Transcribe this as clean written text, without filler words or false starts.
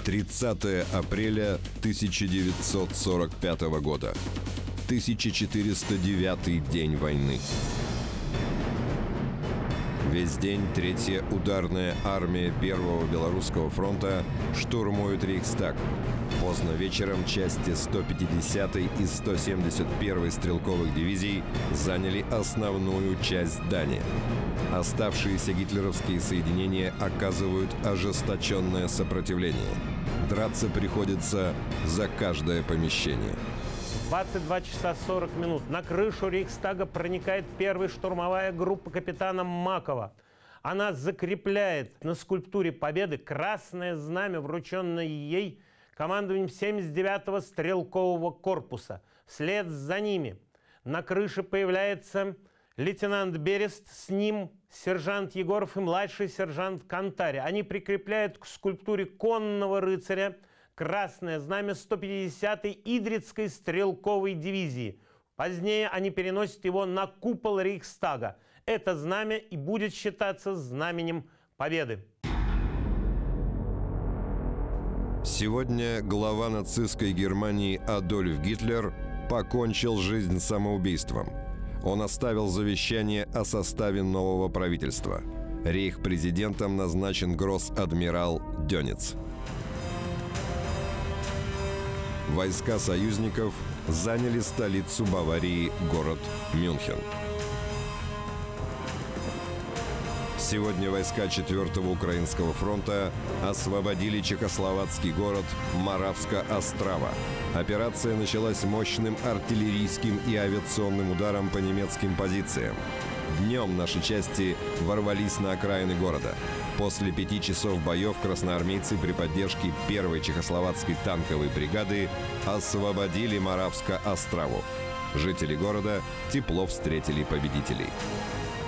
30 апреля 1945 года. 1409-й день войны. Весь день Третья ударная армия Первого Белорусского фронта штурмует Рейхстаг. Поздно вечером части 150-й и 171-й стрелковых дивизий заняли основную часть здания. Оставшиеся гитлеровские соединения оказывают ожесточенное сопротивление. Драться приходится за каждое помещение. 22 часа 40 минут. На крышу Рейхстага проникает первая штурмовая группа капитана Макова. Она закрепляет на скульптуре Победы красное знамя, врученное ей командованием 79-го стрелкового корпуса. Вслед за ними на крыше появляется лейтенант Берест, с ним сержант Егоров и младший сержант Кантари. Они прикрепляют к скульптуре конного рыцаря красное знамя 150-й Идрицкой стрелковой дивизии. Позднее они переносят его на купол Рейхстага. Это знамя и будет считаться знаменем Победы. Сегодня глава нацистской Германии Адольф Гитлер покончил жизнь самоубийством. Он оставил завещание о составе нового правительства. Рейх-президентом назначен гросс-адмирал Дёниц. Войска союзников заняли столицу Баварии, город Мюнхен. Сегодня войска 4-го Украинского фронта освободили чехословацкий город Моравска-Острава. Операция началась мощным артиллерийским и авиационным ударом по немецким позициям. Днем наши части ворвались на окраины города. После 5 часов боев красноармейцы при поддержке 1-й чехословацкой танковой бригады освободили Моравска-Остраву. Жители города тепло встретили победителей.